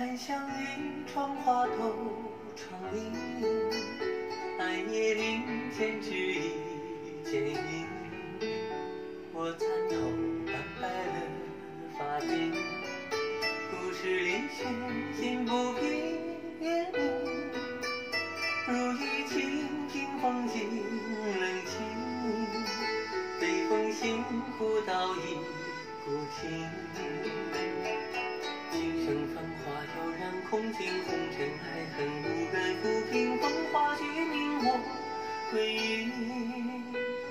檀香云，窗花透窗棂，暗夜林间只一剪影。我参透斑白了发鬓，故事里寻心不平月明。如一清平风静冷清，北风行古道一孤情。今生繁华悠然空尽，红尘爱恨无根浮萍，风华俱命我归隐。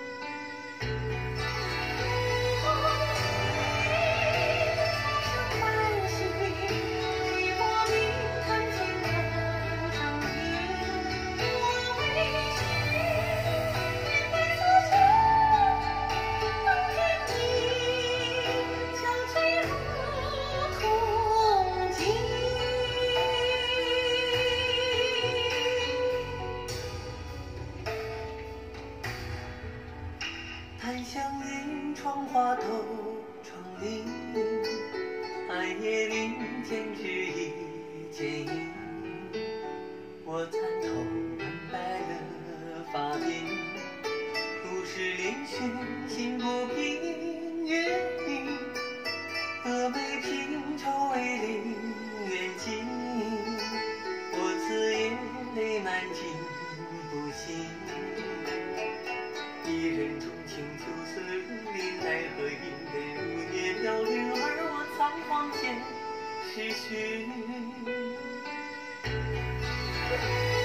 檀香云，窗花透窗棂，暗夜林间只一剪影。我参透斑白了发鬓，故事里寻心不平月明。峨眉平洲为陵远近，我此夜泪满襟不醒。一人钟情就此如临，奈何因泪如夜飘零，而我仓皇间逝去。